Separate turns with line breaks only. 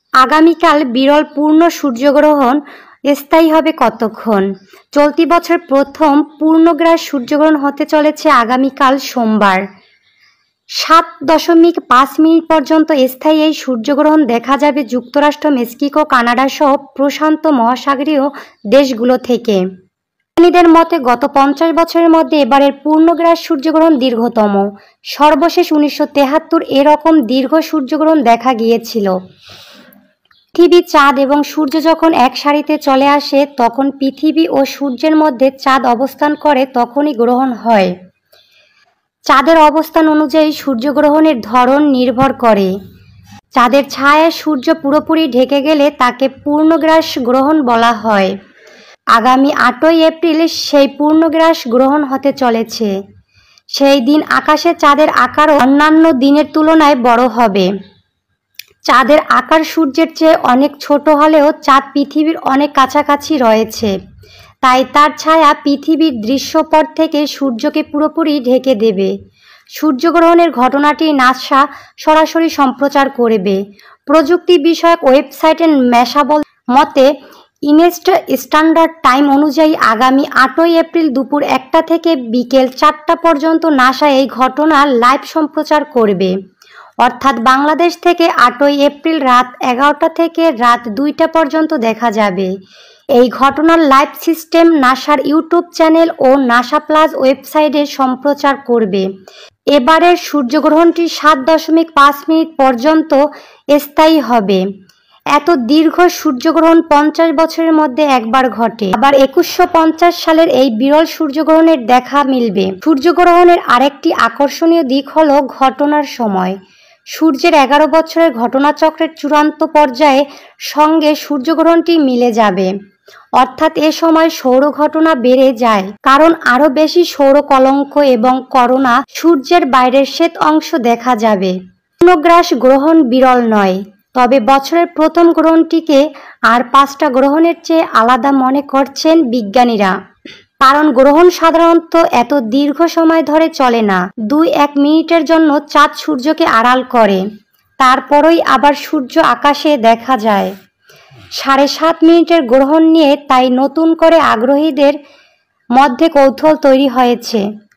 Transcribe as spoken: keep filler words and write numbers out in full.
আগামীকাল বিরল পূর্ণ সূর্যগ্রহণ স্থায়ী হবে কতক্ষণ? চলতি বছর প্রথম পূর্ণগ্রাস সূর্যগ্রহণ হতে চলেছে আগামীকাল সোমবার। সাত দশমিক পাঁচ মিনিট পর্যন্ত স্থায়ী এই সূর্যগ্রহণ দেখা যাবে যুক্তরাষ্ট্র, মেক্সিকো, কানাডা সহ প্রশান্ত মহাসাগরীয় দেশগুলো থেকে। বিজ্ঞানীদের মতে গত পঞ্চাশ বছরের মধ্যে এবারের পূর্ণগ্রাস সূর্যগ্রহণ দীর্ঘতম। সর্বশেষ উনিশশো তেহাত্তর এরকম দীর্ঘ সূর্যগ্রহণ দেখা গিয়েছিল। পৃথিবী, চাঁদ এবং সূর্য যখন এক সারিতে চলে আসে তখন পৃথিবী ও সূর্যের মধ্যে চাঁদ অবস্থান করে, তখনই গ্রহণ হয়। চাঁদের অবস্থান অনুযায়ী সূর্যগ্রহণের ধরন নির্ভর করে। চাঁদের ছায়ায় সূর্য পুরোপুরি ঢেকে গেলে তাকে পূর্ণগ্রাস গ্রহণ বলা হয়। আগামী আটই এপ্রিল সেই পূর্ণগ্রাস গ্রহণ হতে চলেছে। সেই দিন আকাশে চাঁদের আকারও অন্যান্য দিনের তুলনায় বড় হবে। চাঁদের আকার সূর্যের চেয়ে অনেক ছোট হলেও চাঁদ পৃথিবীর অনেক কাছাকাছি রয়েছে, তাই তার ছায়া পৃথিবীর দৃশ্যপট থেকে সূর্যকে পুরোপুরি ঢেকে দেবে। সূর্যগ্রহণের ঘটনাটি নাসা সরাসরি সম্প্রচার করবে। প্রযুক্তি বিষয়ক ওয়েবসাইটের মেসাবল মতে ইনেস্ট স্ট্যান্ডার্ড টাইম অনুযায়ী আগামী আটই এপ্রিল দুপুর একটা থেকে বিকেল চারটা পর্যন্ত নাসা এই ঘটনা লাইভ সম্প্রচার করবে। অর্থাৎ বাংলাদেশ থেকে আটই এপ্রিল রাত এগারোটা থেকে রাত দুইটা পর্যন্ত দেখা যাবে। এই ঘটনার লাইভ সিস্টেম নাসার ইউটিউব চ্যানেল ও নাসা প্লাস ওয়েবসাইটে সম্প্রচার করবে। এবারের সূর্যগ্রহণটি সাত দশমিক পাঁচ মিনিট পর্যন্ত স্থায়ী হবে। এত দীর্ঘ সূর্যগ্রহণ পঞ্চাশ বছরের মধ্যে একবার ঘটে। আবার একুশশো পঞ্চাশ সালের এই বিরল সূর্যগ্রহণের দেখা মিলবে। সূর্যগ্রহণের আরেকটি আকর্ষণীয় দিক হলো ঘটনার সময়। সূর্যের এগারো বছরের ঘটনাচক্রের চূড়ান্ত পর্যায়ে সঙ্গে সূর্যগ্রহণটি মিলে যাবে। অর্থাৎ এ সময় সৌর ঘটনা বেড়ে যায়, কারণ আরও বেশি সৌর কলঙ্ক এবং করোনা সূর্যের বাইরের শ্বেত অংশ দেখা যাবে। পূর্ণগ্রাস গ্রহণ বিরল নয়, তবে বছরের প্রথম গ্রহণটিকে আর পাঁচটা গ্রহণের চেয়ে আলাদা মনে করছেন বিজ্ঞানীরা। কারণ গ্রহণ সাধারণত এত দীর্ঘ সময় ধরে চলে না। দুই এক মিনিটের জন্য চাঁদ সূর্যকে আড়াল করে, তারপরই আবার সূর্য আকাশে দেখা যায়। সাড়ে সাত মিনিটের গ্রহণ নিয়ে তাই নতুন করে আগ্রহীদের মধ্যে কৌতূহল তৈরি হয়েছে।